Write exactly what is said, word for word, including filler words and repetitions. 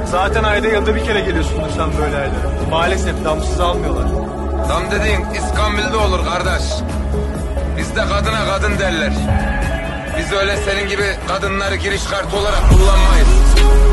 Zaten ayda yılda bir kere geliyorsundur sen böyle ayda. Maalesef damsız almıyorlar. Dam dediğin İskambil'de olur kardeş. Bizde kadına kadın derler. Biz öyle senin gibi kadınları giriş kartı olarak kullanmayız.